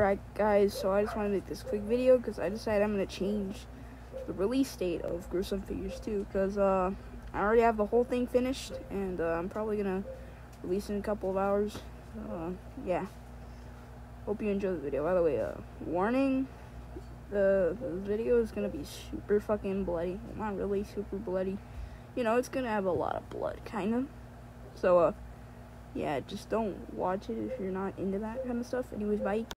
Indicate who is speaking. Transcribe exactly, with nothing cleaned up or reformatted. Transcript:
Speaker 1: Alright guys, so I just want to make this quick video because I decided I'm going to change the release date of Gruesome Figures two, because uh, I already have the whole thing finished, and uh, I'm probably going to release in a couple of hours. Uh, yeah. Hope you enjoy the video. By the way, uh, warning, the, the video is going to be super fucking bloody. Well, not really super bloody. You know, it's going to have a lot of blood, kind of. So, uh, yeah, just don't watch it if you're not into that kind of stuff. Anyways, bye.